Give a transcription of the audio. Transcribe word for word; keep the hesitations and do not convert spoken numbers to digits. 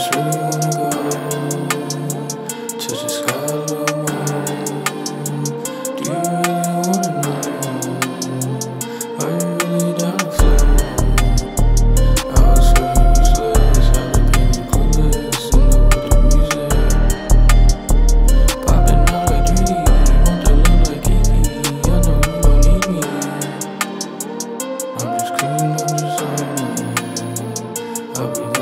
just really wanna go touch the sky a little more. Do you really wanna know? Are you really down to flow? I was feeling useless, had to be clueless in the world of music. Popping out like Drizzy, want to look like Keithy. I know you don't need me. I'm just cruising on the side. I'll be